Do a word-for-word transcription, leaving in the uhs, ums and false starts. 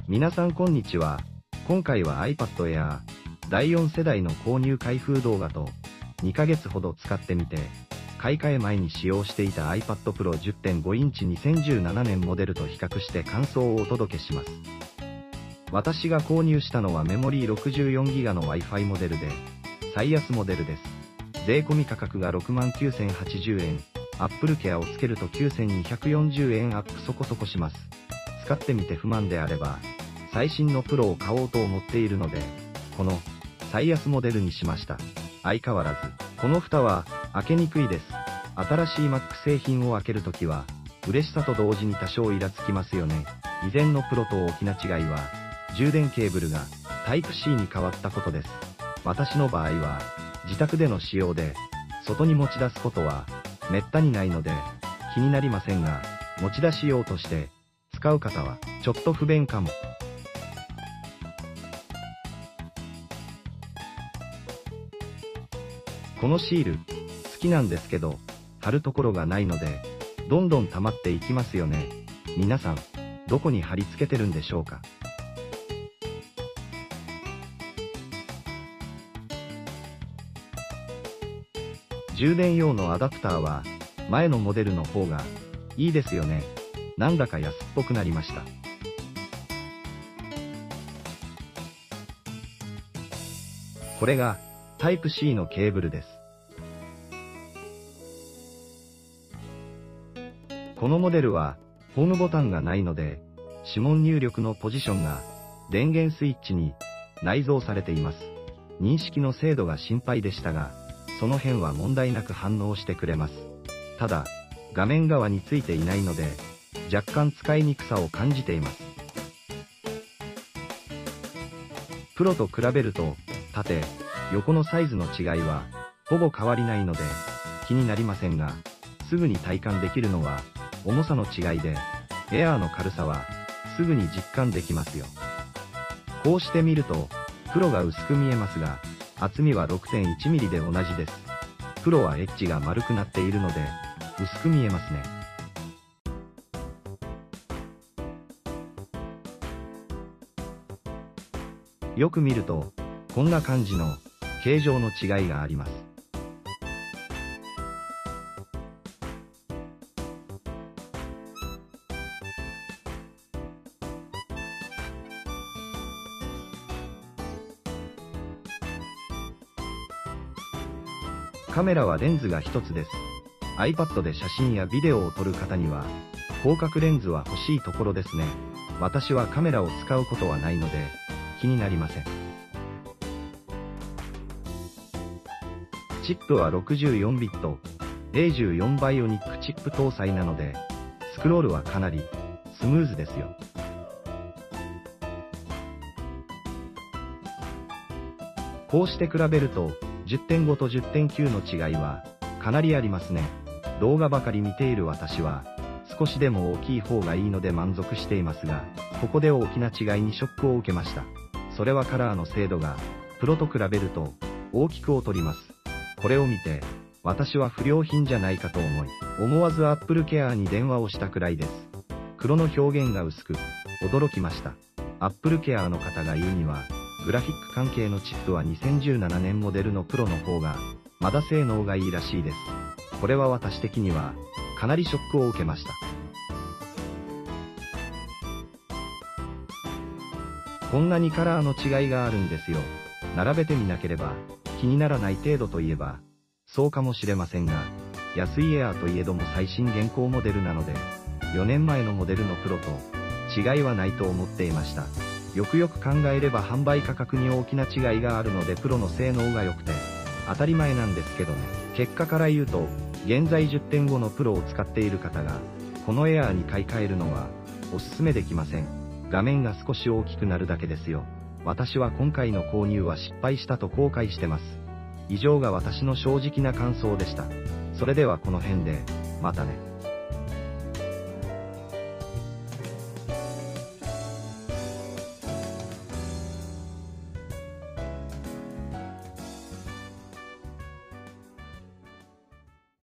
皆さんこんにちは。今回は iPad Air だいよん世代の購入開封動画とにかげつほど使ってみて、買い替え前に使用していた iPad Pro じゅってんご インチにせんじゅうななねんモデルと比較して感想をお届けします。私が購入したのはメモリー ろくじゅうよんギガ の Wi-Fi モデルで、最安モデルです。税込み価格が ろくまんきゅうせんはちじゅうえん、Apple Care をつけるときゅうせんにひゃくよんじゅうえんアップそこそこします。使ってみて不満であれば、最新のプロを買おうと思っているので、この最安モデルにしました。相変わらず、この蓋は開けにくいです。新しい Mac 製品を開けるときは、嬉しさと同時に多少イラつきますよね。以前のプロと大きな違いは、充電ケーブルが タイプシー に変わったことです。私の場合は、自宅での使用で、外に持ち出すことは、めったにないので、気になりませんが、持ち出し用として、使う方は、ちょっと不便かも。このシール、好きなんですけど、貼るところがないので、どんどん溜まっていきますよね。皆さん、どこに貼り付けてるんでしょうか。充電用のアダプターは、前のモデルの方が、いいですよね。なんだか安っぽくなりました。これが、タイプシー のケーブルです。このモデルは、ホームボタンがないので、指紋入力のポジションが、電源スイッチに、内蔵されています。認識の精度が心配でしたが、その辺は問題なく反応してくれます。ただ、画面側についていないので、若干使いにくさを感じています。プロと比べると、縦、横のサイズの違いは、ほぼ変わりないので、気になりませんが、すぐに体感できるのは、重さの違いで、エアーの軽さは、すぐに実感できますよ。こうして見ると、プロが薄く見えますが、厚みは ろくてんいちミリ で同じです。プロはエッジが丸くなっているので、薄く見えますね。よく見ると、こんな感じの形状の違いがあります。カメラはレンズが一つです。iPad で写真やビデオを撮る方には、広角レンズは欲しいところですね。私はカメラを使うことはないので、気になりません。チップはろくじゅうよんビット、エーじゅうよん バイオニックチップ搭載なので、スクロールはかなりスムーズですよ。こうして比べると、じゅってんご と じゅってんきゅう の違いは、かなりありますね。動画ばかり見ている私は、少しでも大きい方がいいので満足していますが、ここで大きな違いにショックを受けました。それはカラーの精度が、プロと比べると、大きく劣ります。これを見て、私は不良品じゃないかと思い、思わず Apple Care に電話をしたくらいです。黒の表現が薄く、驚きました。Apple Care の方が言うには、グラフィック関係のチップはにせんじゅうななねんモデルのプロの方が、まだ性能がいいらしいです。これは私的には、かなりショックを受けました。こんなにカラーの違いがあるんですよ。並べてみなければ、気にならない程度といえば、そうかもしれませんが、安いエアーといえども最新現行モデルなので、よねんまえのモデルのプロと、違いはないと思っていました。よくよく考えれば販売価格に大きな違いがあるのでプロの性能が良くて当たり前なんですけどね。結果から言うと、現在 じゅってんご のプロを使っている方がこのエアーに買い替えるのはおすすめできません。画面が少し大きくなるだけですよ。私は今回の購入は失敗したと後悔してます。以上が私の正直な感想でした。それではこの辺で、またね。